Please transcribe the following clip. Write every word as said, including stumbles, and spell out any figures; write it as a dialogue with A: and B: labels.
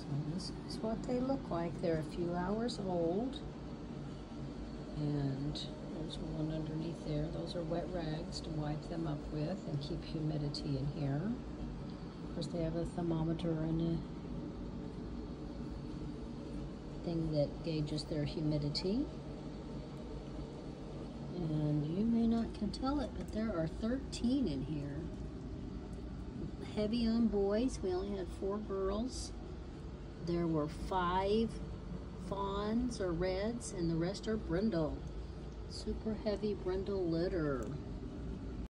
A: this is what they look like. They're a few hours old. And there's one underneath there. Those are wet rags to wipe them up with and keep humidity in here. Of course, they have a thermometer and a thing that gauges their humidity. And you may not can tell it, but there are thirteen in here. Heavy on boys. We only had four girls. There were five fawns or reds, and the rest are brindle. Super heavy brindle litter.